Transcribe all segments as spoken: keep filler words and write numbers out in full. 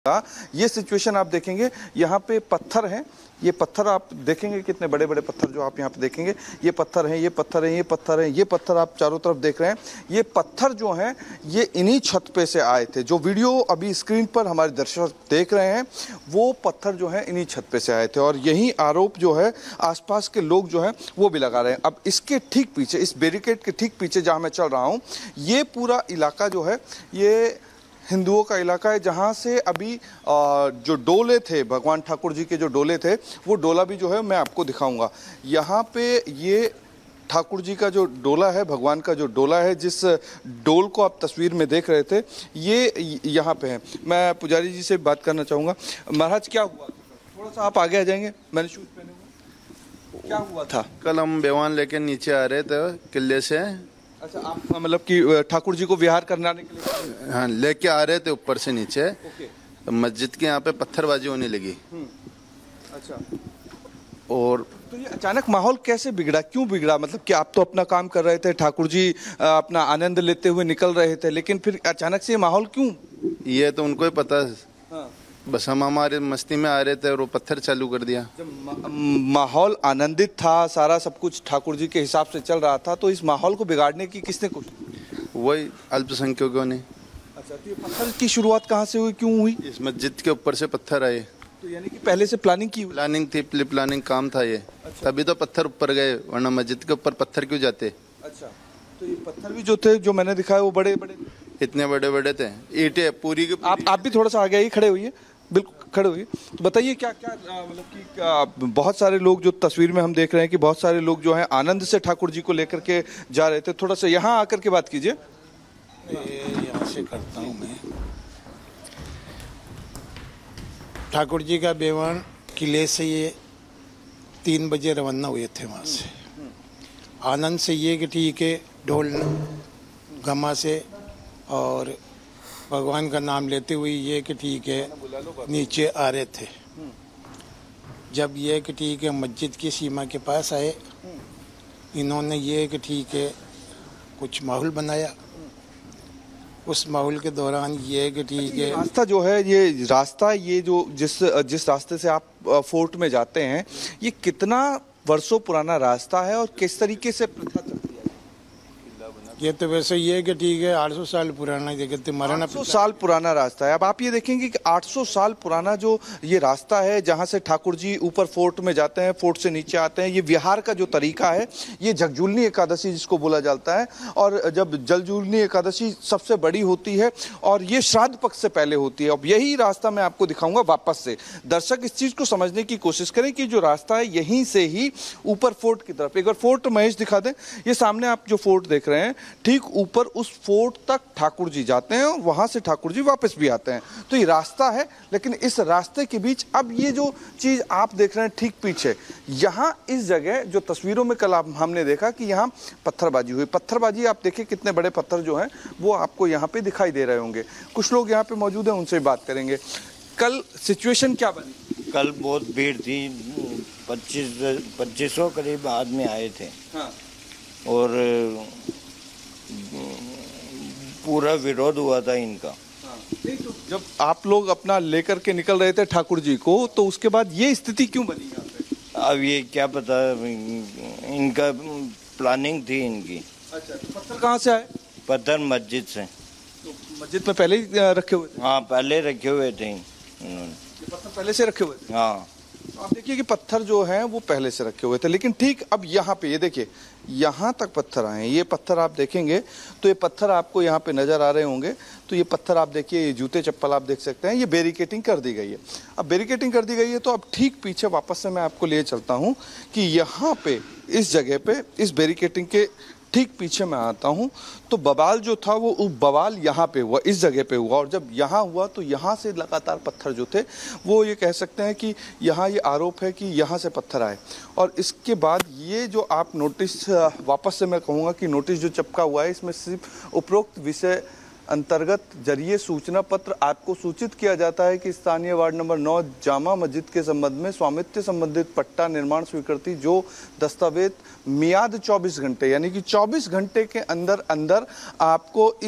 ये सिचुएशन आप देखेंगे, यहाँ पे पत्थर हैं, ये पत्थर आप देखेंगे कितने बड़े बड़े पत्थर जो आप यहाँ पे देखेंगे, ये पत्थर हैं, ये पत्थर हैं, ये पत्थर हैं, ये पत्थर आप चारों तरफ देख रहे हैं। ये पत्थर जो हैं ये इन्हीं छत पे से आए थे। जो वीडियो अभी स्क्रीन पर हमारे दर्शक देख रहे हैं वो पत्थर जो है इन्हीं छत पे से आए थे और यही आरोप जो है आसपास के लोग जो है वो भी लगा रहे हैं। अब इसके ठीक पीछे, इस बैरिकेड के ठीक पीछे जहाँ मैं चल रहा हूँ, ये पूरा इलाका जो है ये हिंदुओं का इलाका है, जहाँ से अभी जो डोले थे, भगवान ठाकुर जी के जो डोले थे, वो डोला भी जो है मैं आपको दिखाऊंगा। यहाँ पे ये ठाकुर जी का जो डोला है, भगवान का जो डोला है, जिस डोल को आप तस्वीर में देख रहे थे, ये यहाँ पे है। मैं पुजारी जी से बात करना चाहूँगा। महाराज क्या हुआ, थोड़ा सा आप आगे आ जाएंगे, मैंने शूज पहने हुए, क्या हुआ था? कल हम बेवान लेके नीचे आ रहे थे किले से। अच्छा, आप मतलब कि ठाकुर जी को विहार करने के लिए? हाँ, लेके आ रहे थे ऊपर से नीचे। तो मस्जिद के यहाँ पे पत्थरबाजी होने लगी। अच्छा, और तो ये अचानक माहौल कैसे बिगड़ा, क्यों बिगड़ा? मतलब कि आप तो अपना काम कर रहे थे, ठाकुर जी अपना आनंद लेते हुए निकल रहे थे, लेकिन फिर अचानक से ये माहौल क्यों? ये तो उनको ही पता है। हाँ। बस हम हमारे मस्ती में आ रहे थे और वो पत्थर चालू कर दिया। जब माहौल आनंदित था, सारा सब कुछ ठाकुर जी के हिसाब से चल रहा था, तो इस माहौल को बिगाड़ने की किसने कोशिश? वही अल्पसंख्यकों ने। अच्छा, तो ये पत्थर की शुरुआत कहाँ से हुई, क्यों हुई? इस मस्जिद के ऊपर से पत्थर आए। तो यानी कि पहले से प्लानिंग की हुई? प्लानिंग थी, प्री प्लानिंग काम था ये। अच्छा। तभी तो पत्थर ऊपर गए, वरना मस्जिद के ऊपर पत्थर क्यों जाते? अच्छा, तो ये पत्थर भी जो थे, जो मैंने दिखाया, वो बड़े बड़े, इतने बड़े बड़े थे, ईंटें पूरी के। आप आप भी थोड़ा सा आगे आइए, खड़े हुई, बिल्कुल खड़े हुए। तो बताइए क्या क्या मतलब कि बहुत सारे लोग जो तस्वीर में हम देख रहे हैं कि बहुत सारे लोग जो हैं आनंद से ठाकुर जी को लेकर के जा रहे थे। थोड़ा सा यहाँ आकर के बात कीजिए। यहाँ से करता हूँ मैं। ठाकुर जी का बेवान किले से ये तीन बजे रवाना हुए थे वहाँ से। आनंद से ये कि ठीक है, ढोल गमा से और भगवान का नाम लेते हुए ये कि ठीक है नीचे आ रहे थे। जब ये कि ठीक है मस्जिद की सीमा के पास आए, इन्होंने ये कि ठीक है कुछ माहौल बनाया। उस माहौल के दौरान ये कि ठीक है, रास्ता जो है, ये रास्ता, ये जो जिस जिस रास्ते से आप फोर्ट में जाते हैं, ये कितना वर्षों पुराना रास्ता है और किस तरीके से प्रथा चलती है? ये तो वैसे ये है कि ठीक है आठ सौ साल पुराना जगह मरना आठ सौ साल पुराना रास्ता है। अब आप ये देखेंगे कि आठ सौ साल पुराना जो ये रास्ता है, जहाँ से ठाकुर जी ऊपर फोर्ट में जाते हैं, फोर्ट से नीचे आते हैं, ये विहार का जो तरीका है, ये जगजूलनी एकादशी जिसको बोला जाता है। और जब जगजूलनी एकादशी सबसे बड़ी होती है और ये श्राद्ध पक्ष से पहले होती है। अब यही रास्ता मैं आपको दिखाऊंगा वापस से। दर्शक इस चीज को समझने की कोशिश करें कि जो रास्ता है यहीं से ही ऊपर फोर्ट की तरफ, एक बार फोर्ट महेश दिखा दें। ये सामने आप जो फोर्ट देख रहे हैं, ठीक ऊपर उस फोर्ट तक ठाकुर जी जाते हैं और वहां से ठाकुर जी वापस भी आते हैं। तो ये रास्ता है, लेकिन इस रास्ते के बीच अब ये जो चीज आप देख रहे हैं ठीक पीछे, यहाँ इस जगह जो तस्वीरों में कल आप हमने देखा कि यहाँ पत्थरबाजी हुई। पत्थरबाजी आप देखिए कितने बड़े पत्थर जो हैं वो आपको यहाँ पे दिखाई दे रहे होंगे। कुछ लोग यहाँ पे मौजूद हैं, उनसे बात करेंगे। कल सिचुएशन क्या बनी? कल बहुत भीड़ थी, पच्चीस पच्चीस सौ करीब आदमी आए थे। हाँ। और पूरा विरोध हुआ था इनका। हाँ। तो जब आप लोग अपना लेकर के निकल रहे थे ठाकुर जी को, तो उसके बाद ये स्थिति क्यों बनी यहाँ पे? अब ये क्या पता, इनका प्लानिंग थी इनकी। अच्छा, तो पत्थर कहाँ से आए? पत्थर मस्जिद से। तो मस्जिद में पहले ही रखे हुए थे? हाँ, पहले रखे हुए थे इन्होंने। पत्थर पहले से रखे हुए थे? हाँ। तो आप देखिए कि पत्थर जो हैं वो पहले से रखे हुए थे, लेकिन ठीक अब यहाँ पे ये देखिए, यहाँ तक पत्थर आए हैं। ये पत्थर आप देखेंगे तो ये पत्थर आपको यहाँ पे नजर आ रहे होंगे। तो ये पत्थर आप देखिए, ये जूते चप्पल आप देख सकते हैं, ये बैरिकेटिंग कर दी गई है। अब बैरिकेटिंग कर दी गई है तो अब ठीक पीछे वापस से मैं आपको लिए चलता हूँ कि यहाँ पे इस जगह पे, इस बैरिकेटिंग के ठीक पीछे मैं आता हूँ, तो बवाल जो था वो बवाल यहाँ पे हुआ, इस जगह पे हुआ। और जब यहाँ हुआ तो यहाँ से लगातार पत्थर जो थे वो, ये कह सकते हैं कि यहाँ ये आरोप है कि यहाँ से पत्थर आए। और इसके बाद ये जो आप नोटिस, वापस से मैं कहूँगा कि नोटिस जो चिपका हुआ है, इसमें सिर्फ उपरोक्त विषय अंतर्गत जरिए सूचना पत्र आपको सूचित किया जाता है कि स्थानीय वार्ड नंबर नौ जामा मस्जिद के संबंध में स्वामित्व संबंधित पट्टा निर्माण स्वीकृति जो दस्तावेज मियाद चौबीस घंटे, यानी कि चौबीस घंटे के अंदर अंदर आपको इस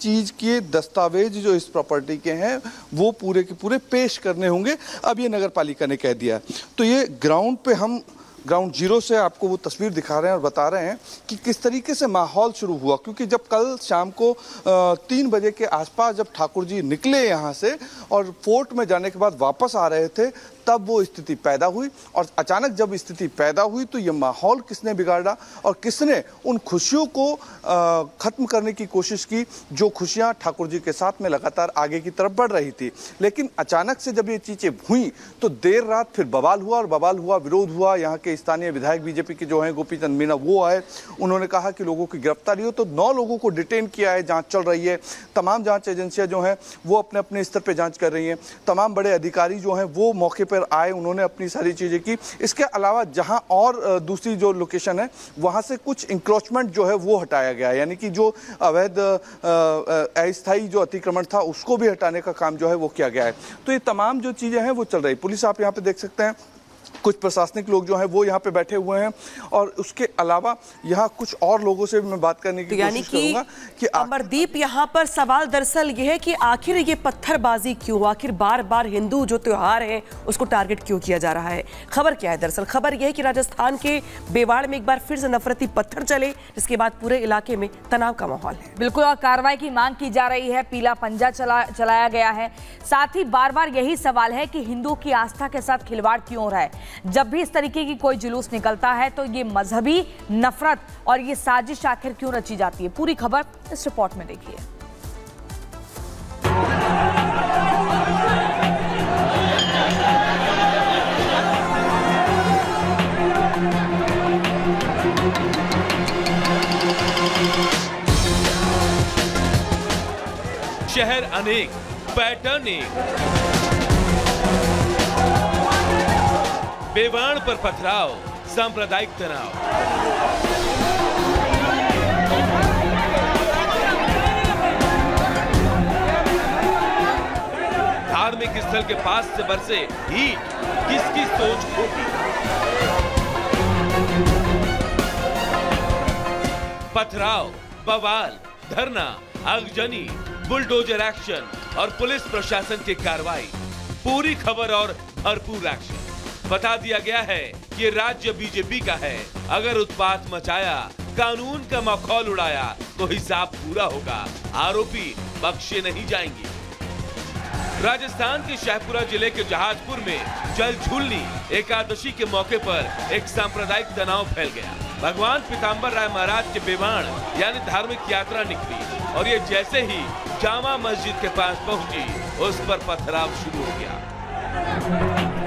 चीज के दस्तावेज जो इस प्रॉपर्टी के हैं वो पूरे के पूरे पेश करने होंगे। अब ये नगर पालिका ने कह दिया। तो ये ग्राउंड पे हम ग्राउंड जीरो से आपको वो तस्वीर दिखा रहे हैं और बता रहे हैं कि किस तरीके से माहौल शुरू हुआ, क्योंकि जब कल शाम को तीन बजे के आसपास जब ठाकुर जी निकले यहाँ से और फोर्ट में जाने के बाद वापस आ रहे थे, तब वो स्थिति पैदा हुई। और अचानक जब स्थिति पैदा हुई तो ये माहौल किसने बिगाड़ा और किसने उन खुशियों को ख़त्म करने की कोशिश की जो खुशियाँ ठाकुर जी के साथ में लगातार आगे की तरफ बढ़ रही थी। लेकिन अचानक से जब ये चीज़ें हुई तो देर रात फिर बवाल हुआ और बवाल हुआ, विरोध हुआ। यहाँ के स्थानीय विधायक बीजेपी के जो हैं गोपी चंद मीणा वो आए, उन्होंने कहा कि लोगों की गिरफ्तारी हो। तो नौ लोगों को डिटेन किया है, जाँच चल रही है। तमाम जाँच एजेंसियाँ जो हैं वो अपने अपने स्तर पर जाँच कर रही हैं। तमाम बड़े अधिकारी जो हैं वो मौके पर आए, उन्होंने अपनी सारी चीजें की। इसके अलावा जहां और दूसरी जो लोकेशन है वहां से कुछ इंक्रोचमेंट जो है वो हटाया गया, यानी कि जो अवैध अस्थायी जो अतिक्रमण था उसको भी हटाने का काम जो है वो किया गया है। तो ये तमाम जो चीजें हैं वो चल रही। पुलिस आप यहाँ पे देख सकते हैं, कुछ प्रशासनिक लोग जो हैं वो यहाँ पे बैठे हुए हैं और उसके अलावा यहाँ कुछ और लोगों से भी मैं बात करने की कोशिश करूंगा कि अमरदीप, यहाँ पर सवाल दरअसल ये है कि आखिर ये पत्थरबाजी क्यों, आखिर बार बार हिंदू जो त्योहार है उसको टारगेट क्यों किया जा रहा है? खबर क्या है? दरअसल खबर यह है कि राजस्थान के बेवाड़ में एक बार फिर से नफरती पत्थर चले, जिसके बाद पूरे इलाके में तनाव का माहौल है। बिल्कुल, और कार्रवाई की मांग की जा रही है, पीला पंजा चला चलाया गया है। साथ ही बार बार यही सवाल है कि हिंदुओं की आस्था के साथ खिलवाड़ क्यों हो रहा है। जब भी इस तरीके की कोई जुलूस निकलता है तो ये मजहबी नफरत और ये साजिश आखिर क्यों रची जाती है? पूरी खबर इस रिपोर्ट में देखिए। शहर अनेक, पैटर्न एक, बेवाड़ पर पथराव, सांप्रदायिक तनाव। धार्मिक स्थल के पास से बरसे हीट, किसकी सोच खोटी। पथराव, बवाल, धरना, आगजनी, बुलडोजर एक्शन और पुलिस प्रशासन की कार्रवाई। पूरी खबर और भरपूर एक्शन। बता दिया गया है कि राज्य बीजेपी का है। अगर उत्पात मचाया, कानून का मखौल उड़ाया तो हिसाब पूरा होगा। आरोपी बख्शे नहीं जाएंगे। राजस्थान के शाहपुरा जिले के जहाजपुर में जल झूलनी एकादशी के मौके पर एक सांप्रदायिक तनाव फैल गया। भगवान पीताम्बर राय महाराज के बेवाड़ यानी धार्मिक यात्रा निकली और ये जैसे ही जामा मस्जिद के पास पहुंची, उस पर पथराव शुरू हो गया।